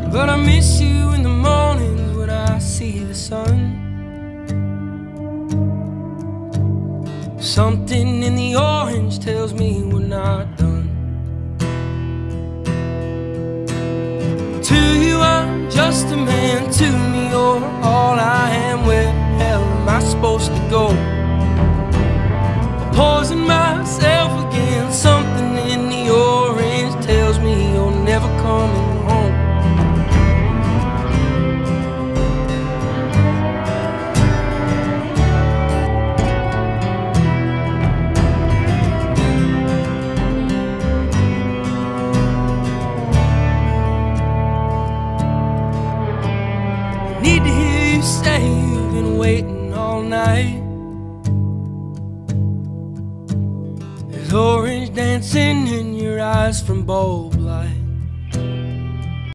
But I miss you in the mornings when I see the sun. Something in the orange tells me we're not done. To you I'm just a man, to me you're all I am. Where the hell am I supposed to go? Poison myself again. Something in the orange tells me you're never coming home. I need to hear you say you've been waiting all night. There's orange dancing in your eyes from bulb